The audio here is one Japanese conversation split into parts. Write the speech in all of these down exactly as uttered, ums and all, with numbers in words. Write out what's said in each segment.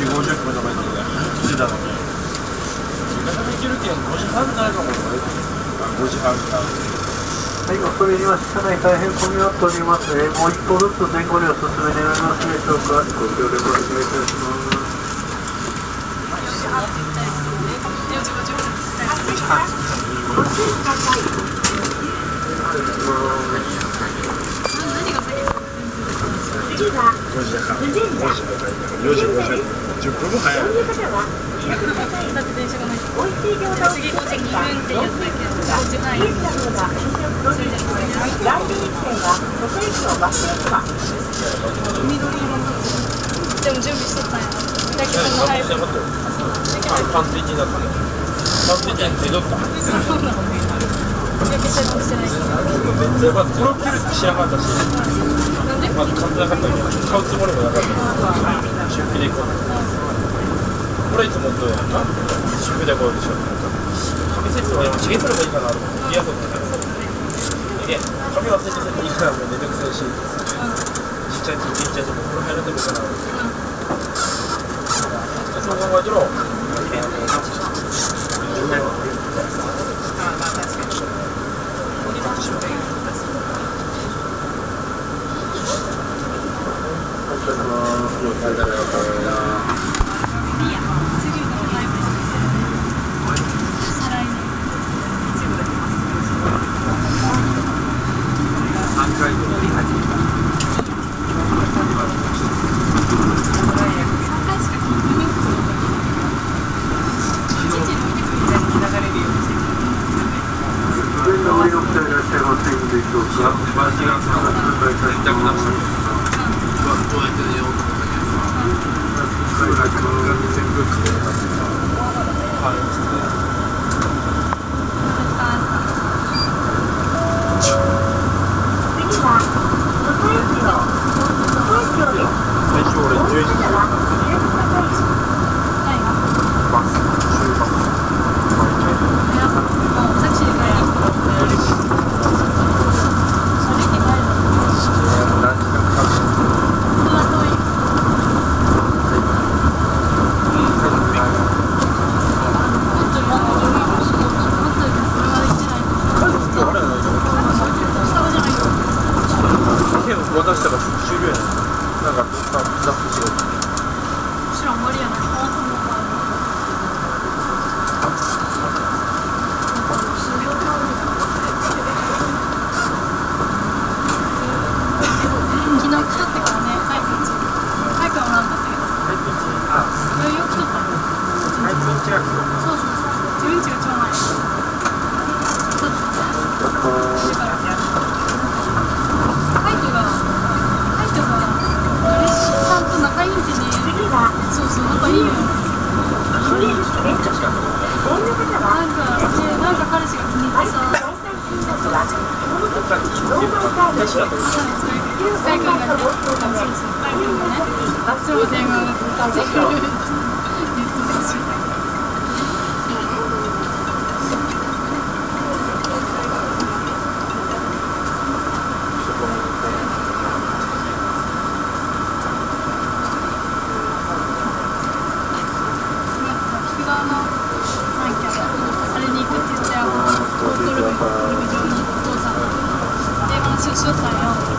時ごじゅっぷんとかに着いたのになかなか行けるけんごじはんになるかも。ごじはんか。 はい、恐れ入ります。車内大変混み合っておりますね。もう一歩ずつ前後にお進め願いますでしょうか。ご協力お願いいたします。 ごじはん、ごじはん、よじごじゅっぷん、じゅっぷんも早い。だって電車がない。次ごじにふんって言ったけど、ごじはん。来年一線は土手駅をバス停には。緑色の。でも準備しとったんや。だけども早い。パンツ一になったね。パンツ一に出とった。そうなのね。焼けてもしてないし。めっちゃまずプロフィールしなかったし。なんで？まず買ってなかったけど、買うつもりもなかった。出費で行こう。これいつもどうやんな？出費でこうでしょ。紙セットは今ちげすればいいかなと思って。イヤホンだから。で、紙忘れてせていいからもうめんどくさいし。ちっちゃいちっちゃいとここれ入れてもいいかな。そう考えたら。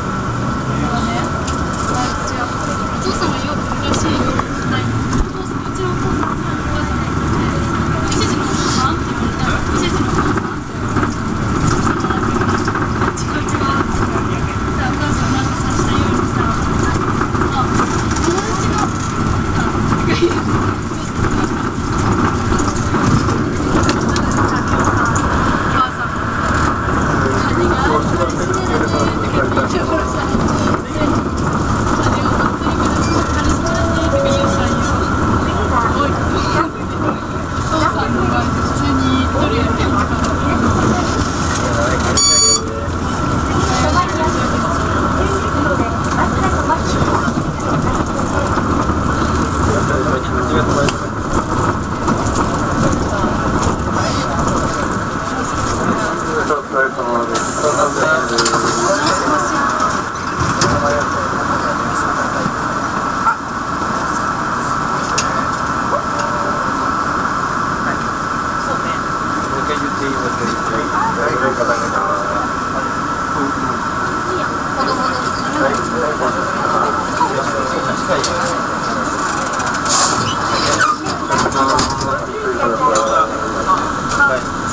お父さんがよくいるらしいよ。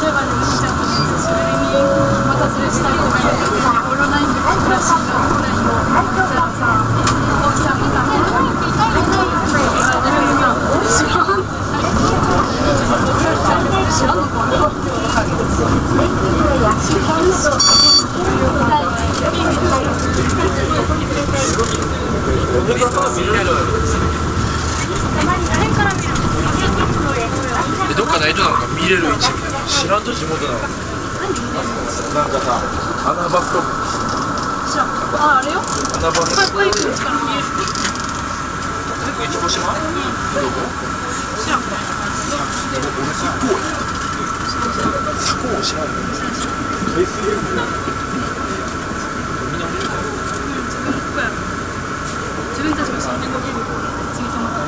例えばね、むちゃんと久しぶりにまたそれしたいとか言ってオロナインでクラシックのオロナインをじゃあさ、おじさんがさ、自分でさ、知らん知らんのかな。 どっかないとなんか見れる位置みたいな。知らんと地元なの。なんかさ、穴場ストップ。 知らん。あ、あれよ。 穴場ストップ。 保育園から見える。 保育園広島？どこ？ 知らん。 俺佐高や。佐高知らんの？エスエフ。 自分たちがそんなに動ける次と思った。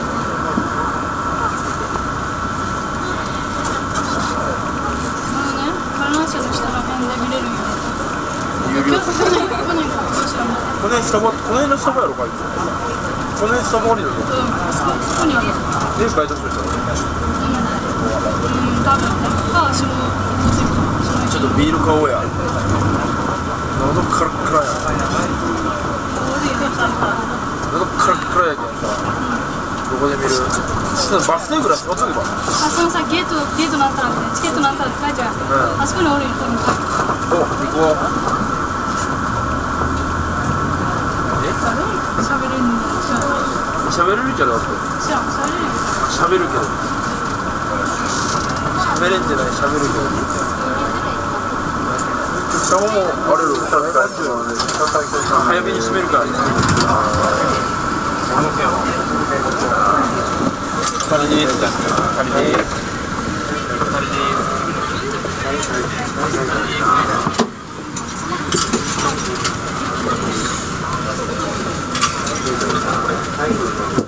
観覧車の下の辺で見れるよ。 有料。 去年去年か今年はもう。 この辺スタバ、この辺のスタバやろかいつ。この辺スタバ降りるの。 うん、そこにある。 え、バイトする人。 うん、多分。あ、下。 ちょっとビール買おうや。喉カラッカラや。喉カラッカラやけんさ。どこで見る？バス停ぐらい乗っとけば。 あ、そのさ、ゲート、ゲートなんたらって、チケットなんたらって書いてある。うん、あそこにおるよ、多分。 お、行こう。え？ 喋れるんだ。 喋れるけどだって。 知らん、喋れるよ。 喋るけど。喋れんじゃない、喋るけど。下ももあれろ、早めに閉めるからね。仮でーす。仮でーす。仮でーす。